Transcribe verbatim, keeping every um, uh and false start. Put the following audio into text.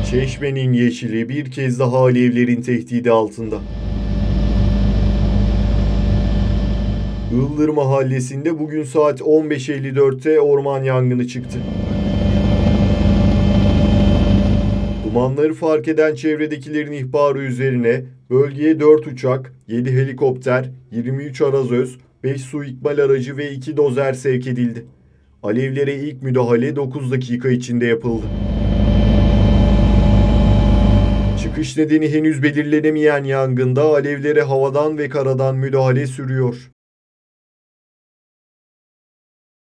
Çeşme'nin yeşili bir kez daha alevlerin tehdidi altında. Ildır Mahallesi'nde bugün saat on beş elli dörtte orman yangını çıktı. Dumanları fark eden çevredekilerin ihbarı üzerine bölgeye dört uçak, yedi helikopter, yirmi üç arazöz, beş su ikmal aracı ve iki dozer sevk edildi. Alevlere ilk müdahale dokuz dakika içinde yapıldı. Çıkış nedeni henüz belirlenemeyen yangında alevlere havadan ve karadan müdahale sürüyor.